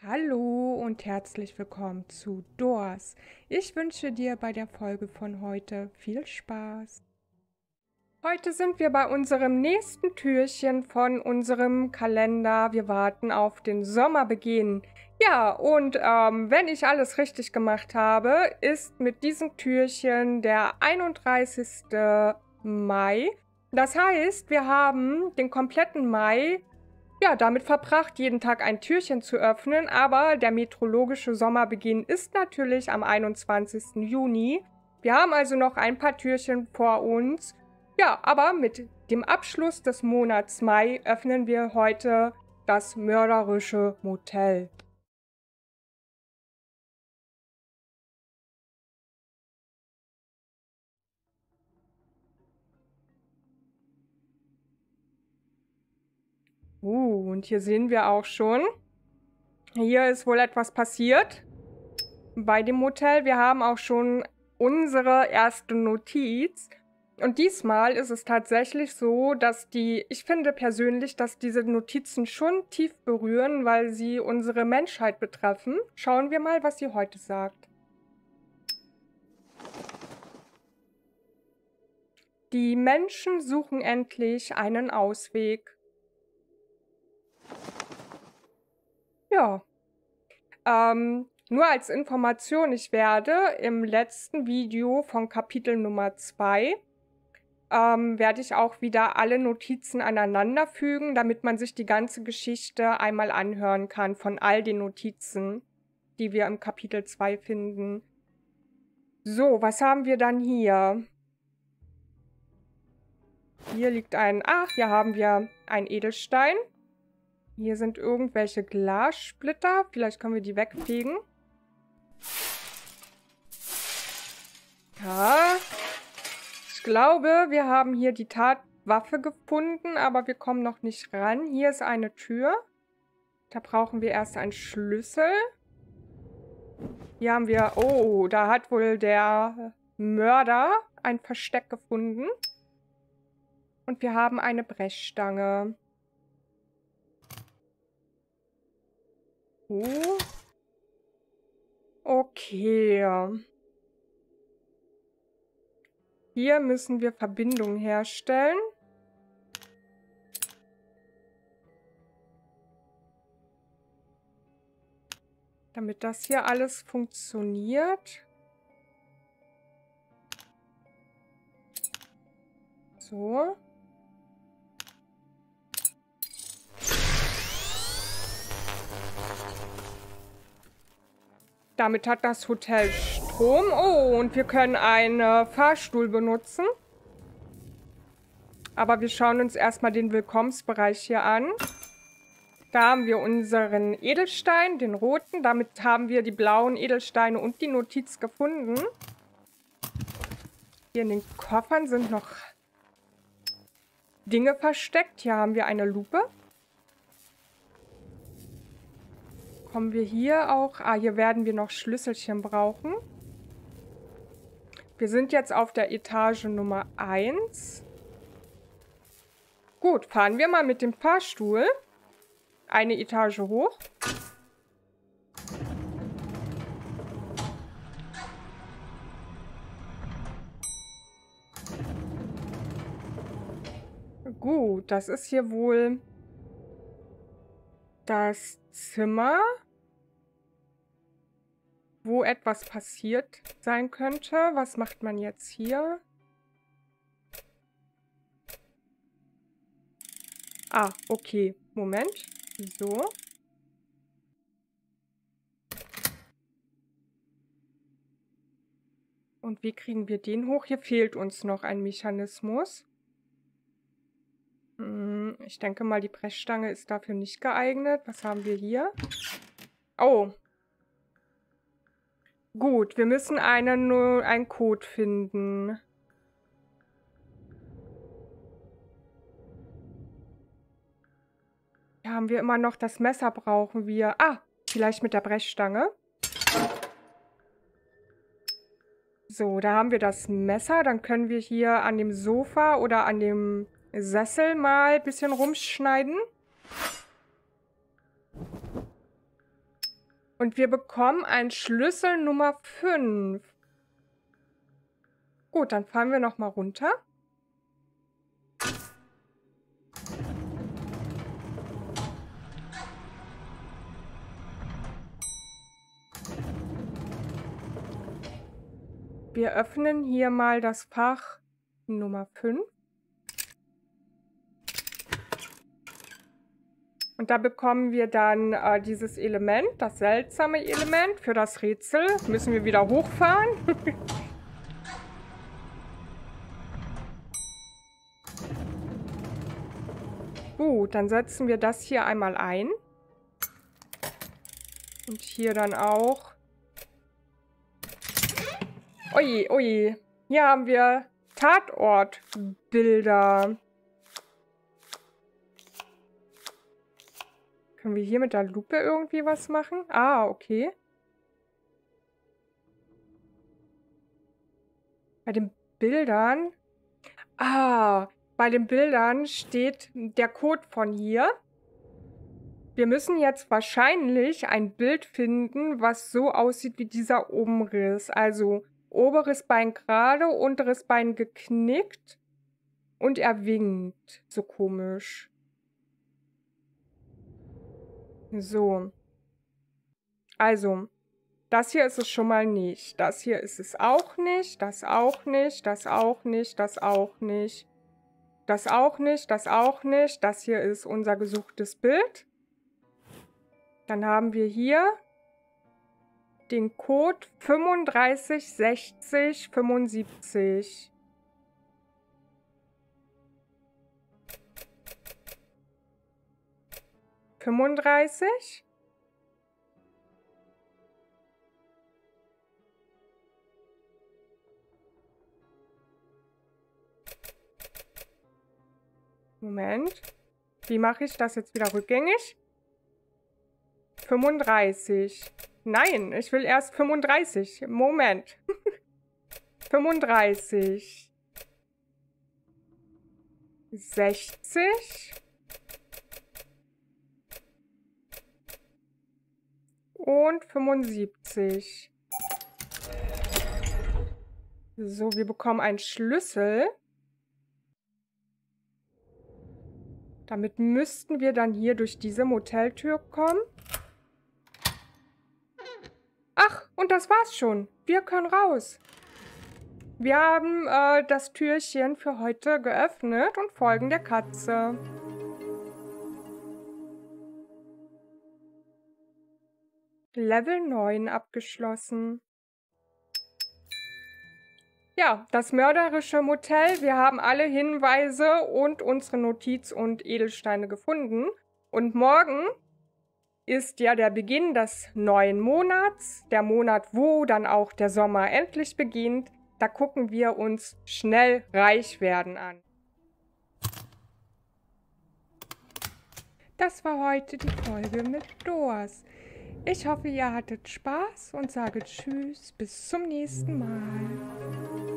Hallo und herzlich willkommen zu Doors. Ich wünsche dir bei der Folge von heute viel Spaß. Heute sind wir bei unserem nächsten Türchen von unserem Kalender. Wir warten auf den Sommerbeginn. Ja, und wenn ich alles richtig gemacht habe, ist mit diesem Türchen der 31. Mai. Das heißt, wir haben den kompletten Mai damit verbracht, jeden Tag ein Türchen zu öffnen, aber der meteorologische Sommerbeginn ist natürlich am 21. Juni. Wir haben also noch ein paar Türchen vor uns. Ja, aber mit dem Abschluss des Monats Mai öffnen wir heute das mörderische Motel. Und hier sehen wir auch schon, hier ist wohl etwas passiert bei dem Motel. Wir haben auch schon unsere erste Notiz. Und diesmal ist es tatsächlich so, dass ich finde persönlich, dass diese Notizen schon tief berühren, weil sie unsere Menschheit betreffen. Schauen wir mal, was sie heute sagt. Die Menschen suchen endlich einen Ausweg. Ja. Nur als Information, ich werde im letzten Video von Kapitel Nummer 2 werde ich auch wieder alle Notizen aneinander fügen, damit man sich die ganze Geschichte einmal anhören kann von all den Notizen, die wir im Kapitel 2 finden. So, was haben wir dann hier? Hier liegt hier haben wir ein Edelstein. Hier sind irgendwelche Glassplitter. Vielleicht können wir die wegfegen. Ja. Ich glaube, wir haben hier die Tatwaffe gefunden, aber wir kommen noch nicht ran. Hier ist eine Tür. Da brauchen wir erst einen Schlüssel. Hier haben wir... Oh, da hat wohl der Mörder ein Versteck gefunden. Und wir haben eine Brechstange. Oh. Okay. Hier müssen wir Verbindungen herstellen. Damit das hier alles funktioniert. So. Damit hat das Hotel Strom. Oh, und wir können einen Fahrstuhl benutzen. Aber wir schauen uns erstmal den Willkommensbereich hier an. Da haben wir unseren Edelstein, den roten. Damit haben wir die blauen Edelsteine und die Notiz gefunden. Hier in den Koffern sind noch Dinge versteckt. Hier haben wir eine Lupe. Kommen wir hier auch... hier werden wir noch Schlüsselchen brauchen. Wir sind jetzt auf der Etage Nummer 1. Gut, fahren wir mal mit dem Fahrstuhl eine Etage hoch. Gut, das ist hier wohl das Zimmer, wo etwas passiert sein könnte. Was macht man jetzt hier? Okay. Moment. So. Und wie kriegen wir den hoch? Hier fehlt uns noch ein Mechanismus. Ich denke mal, die Brechstange ist dafür nicht geeignet. Was haben wir hier? Oh. Gut, wir müssen einen Code finden. Hier haben wir immer noch das Messer, brauchen wir. Vielleicht mit der Brechstange. So, da haben wir das Messer. Dann können wir hier an dem Sofa oder an dem Sessel mal ein bisschen rumschneiden. Und wir bekommen einen Schlüssel Nummer 5. Gut, dann fahren wir nochmal runter. Wir öffnen hier mal das Fach Nummer 5. Und da bekommen wir dann dieses Element, das seltsame Element für das Rätsel. Müssen wir wieder hochfahren. Gut, dann setzen wir das hier einmal ein. Und hier dann auch. Oje, oje. Hier haben wir Tatortbilder. Können wir hier mit der Lupe irgendwie was machen? Ah, okay. Bei den Bildern. Ah, bei den Bildern steht der Code von hier. Wir müssen jetzt wahrscheinlich ein Bild finden, was so aussieht wie dieser Umriss. Also oberes Bein gerade, unteres Bein geknickt und er winkt. So komisch. So. Also, das hier ist es schon mal nicht. Das hier ist es auch nicht. Das auch nicht. Das auch nicht. Das auch nicht. Das auch nicht. Das auch nicht. Das hier ist unser gesuchtes Bild. Dann haben wir hier den Code 356075. Moment. Wie mache ich das jetzt wieder rückgängig? 35. Nein, ich will erst 35. Moment. 35. 60. Und 75. So, wir bekommen einen Schlüssel. Damit müssten wir dann hier durch diese Moteltür kommen. Ach, und das war's schon. Wir können raus. Wir haben das Türchen für heute geöffnet und folgen der Katze. Level 9 abgeschlossen. Ja, das mörderische Motel. Wir haben alle Hinweise und unsere Notiz und Edelsteine gefunden. Und morgen ist ja der Beginn des neuen Monats. Der Monat, wo dann auch der Sommer endlich beginnt. Da gucken wir uns schnell reich werden an. Das war heute die Folge mit Doors. Ich hoffe, ihr hattet Spaß und sage Tschüss, bis zum nächsten Mal.